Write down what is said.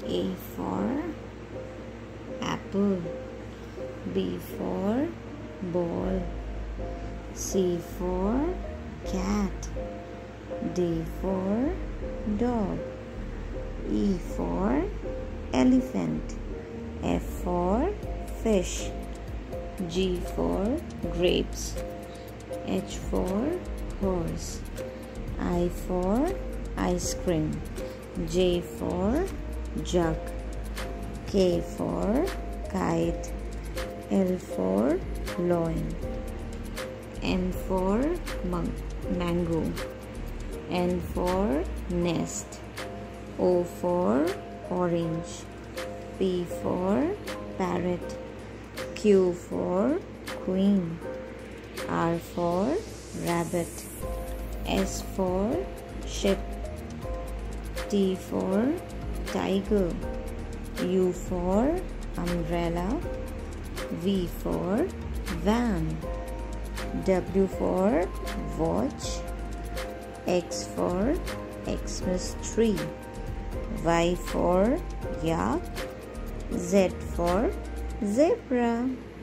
A for apple. B for ball. C for cat. D for dog. E for elephant. F for fish. G for grapes. H for horse. I for ice cream. J for jug. K for kite. L for loin. M for mango. N for nest. O for orange. P for parrot. Q for queen. R for rabbit. S for ship. T for tiger. U for umbrella. V for van. W for watch. X for Xmas tree. Y for yak. Z for zebra.